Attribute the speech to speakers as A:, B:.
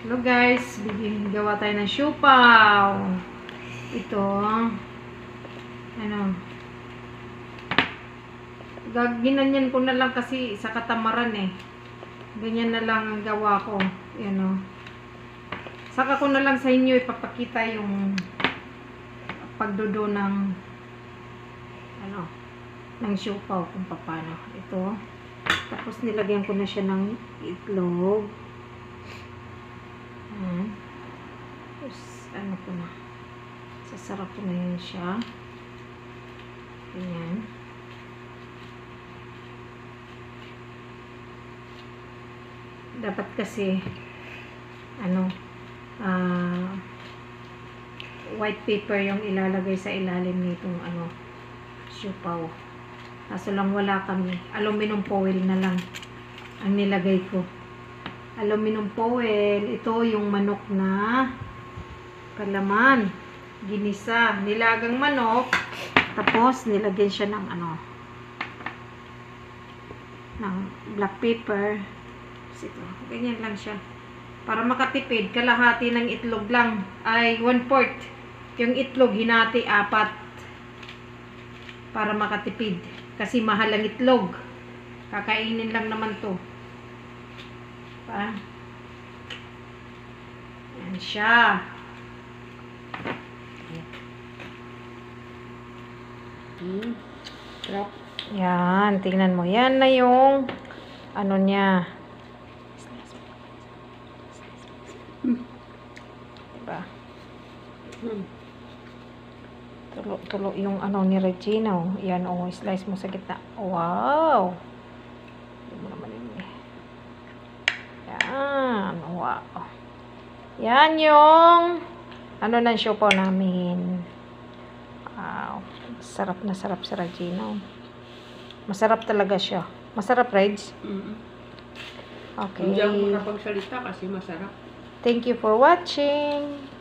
A: Hello guys, gawa tayo ng siopaw. Ito, ano, ginanyan ko na lang kasi sa katamaran eh. Ganyan na lang ang gawa ko. Yan o. Saka ko na lang sa inyo ipapakita yung pagdudo ng ano, ng siopaw kung paano. Ito. Tapos nilagyan ko na siya ng itlog. Tapos ano ko na. Sasarap ko na yun siya. Ganyan. Dapat kasi ano, white paper yung ilalagay sa ilalim nitong ano, siopaw. Kaso lang wala kami. Aluminum foil na lang ang nilagay ko. Aluminum foil. Ito yung manok na kalaman. Ginisa. Nilagang manok. Tapos nilagyan siya ng ano, ng black pepper. Ito. Ganyan lang siya. Para makatipid, kalahati ng itlog lang. Ay, 1/4. Yung itlog, hinati 4. Para makatipid. Kasi mahal ang itlog. Kakainin lang naman to. Pa. Yan siya. Yan, tingnan mo. Yan na yung ano niya. Diba? Tulo yung ano ni Regina. Oh. Yan, oh, slice mo sa gitna. Wow! Hindi mo naman yun eh. Yan, wow. Yan yung ano ng siopaw namin. Wow. Sarap na sarap sa Regina. Masarap talaga siya. Masarap, Reg? Okay.
B: Hindi ako makapagsalita kasi masarap.
A: Thank you for watching.